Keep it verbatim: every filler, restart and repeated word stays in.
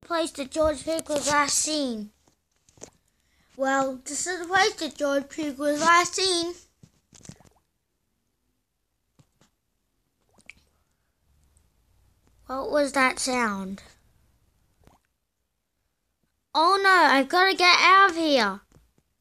place that George Pig was last seen. Well, this is the place that George Pig was last seen. What was that sound? Oh no, I've got to get out of here.